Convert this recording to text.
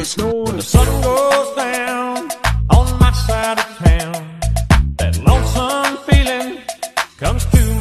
noise, noise. When the sun goes down on my side of town, that lonesome feeling comes to